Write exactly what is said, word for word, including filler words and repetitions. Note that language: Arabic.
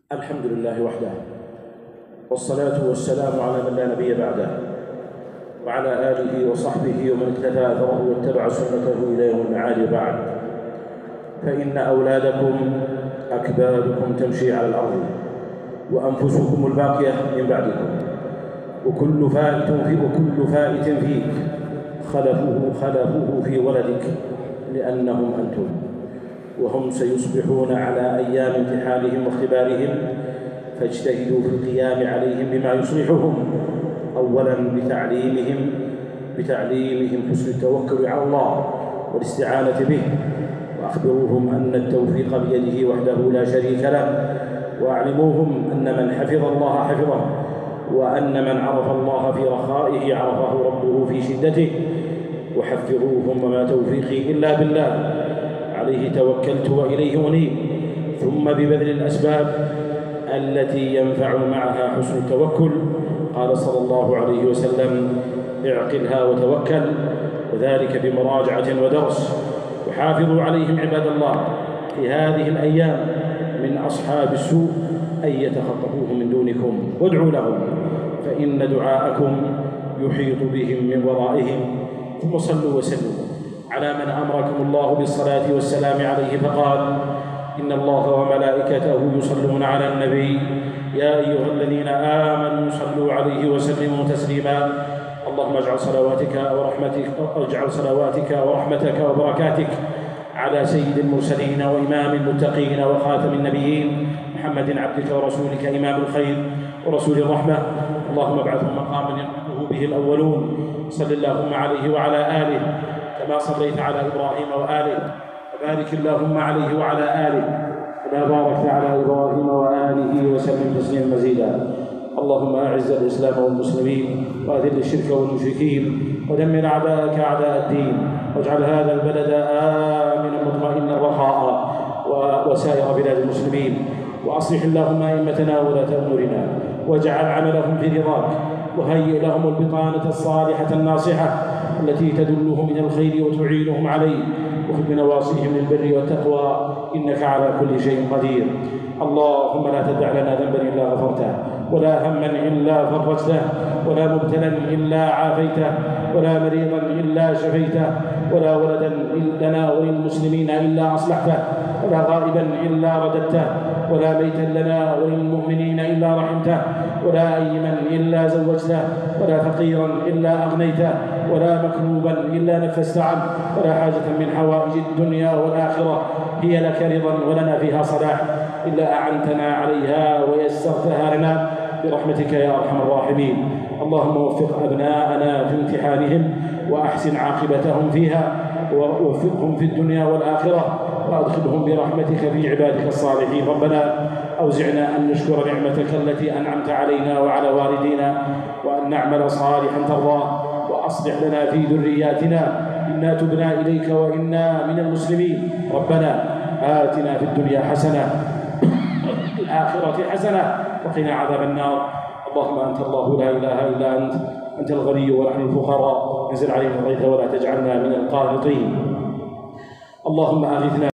الحمد لله وحده، والصلاة والسلام على من لا نبي بعده، وعلى آله وصحبه ومن اكتفى أثره واتبع سنته إلى يوم المعاد. بعد، فإن أولادكم أكبادكم تمشي على الأرض، وأنفسكم الباقية من بعدكم، وكل فائت في وكل فائت فيك خلفه خلفه في ولدك، لأنهم أنتم، وهم سيصبحون على أيام امتحانهم واختبارهم، فاجتهدوا في القيام عليهم بما يصلحهم، أولاً بتعليمهم بتعليمهم حسن التوكل على الله والاستعانة به، وأخبروهم أن التوفيق بيده وحده لا شريك له، وأعلموهم أن من حفظ الله حفظه، وأن من عرف الله في رخائه عرفه ربه في شدته. وحفظوهم: وما توفيقي إلا بالله، عليه توكلت وإليه أنيب. ثم ببذل الأسباب التي ينفع معها حسن التوكل. قال صلى الله عليه وسلم: اعقلها وتوكل، وذلك بمراجعة ودرس. وحافظوا عليهم عباد الله في هذه الأيام من أصحاب السوء أن يتخطفوهم من دونكم، وادعوا لهم، فإن دعاءكم يحيط بهم من ورائهم. ثم صلوا وسلموا على من أمركم الله بالصلاة والسلام عليه، فقال: إن الله وملائكته يصلون على النبي، يا أيها الذين آمنوا صلوا عليه وسلموا تسليما. اللهم اجعل صلواتك ورحمتك اجعل صلواتك ورحمتك وبركاتك على سيد المرسلين وإمام المتقين وخاتم النبيين محمد عبدك ورسولك، إمام الخير ورسول الرحمة. اللهم ابعثه مقاما ينقذه به الأولون. صل اللهم عليه وعلى آله كما صليت على إبراهيم وآله، وبارك اللهم عليه وعلى آله كما باركت على إبراهيم وآله، وسلم تسليما مزيدا. اللهم أعز الإسلام والمسلمين، وأذل الشرك والمشركين، ودمر أعداءك أعداء الدين، واجعل هذا البلد آمنا مطمئنا رخاء، وسائر بلاد المسلمين. وأصلح اللهم أئمتنا وولاة أمورنا، واجعل عملهم في رضاك، وهيئ لهم البطانة الصالحة الناصحة التي تدلهم إلى الخير وتعينهم عليه، وخذ بنواصيهم للبر والتقوى، إنك على كل شيء قدير. اللهم لا تدع لنا ذنبا إلا غفرته، ولا هما إلا فرجته، ولا مبتلا إلا عافيته، ولا مريضا إلا شفيته، ولا ولدا لنا وللمسلمين إلا أصلحته، ولا غائبا إلا رددته، ولا ميتا لنا وللمؤمنين إلا رحمته، ولا أيما إلا زوجته، ولا فقيرا إلا أغنيته، ولا مكروبا إلا نفست عنه، ولا حاجة من حوائج الدنيا والآخرة هي لك رضا ولنا فيها صلاح إلا أعنتنا عليها ويسرتها لنا برحمتك يا أرحم الراحمين. اللهم وفق أبناءنا في امتحانهم، وأحسن عاقبتهم فيها، ووفقهم في الدنيا والآخرة، وأدخلهم برحمتك في عبادك الصالحين. ربنا أوزعنا أن نشكر نعمتك التي أنعمت علينا وعلى والدينا، وأن نعمل صالحا ترضاه، وأصلح لنا في ذرياتنا، إنا تبنا إليك وإنا من المسلمين. ربنا آتنا في الدنيا حسنة وفي الآخرة حسنة وقنا عذاب النار. اللهم أنت الله لا إله إلا أنت، أنت الغني ونحن الفقراء، انزل علينا الغيث ولا تجعلنا من القانطين. اللهم أغثنا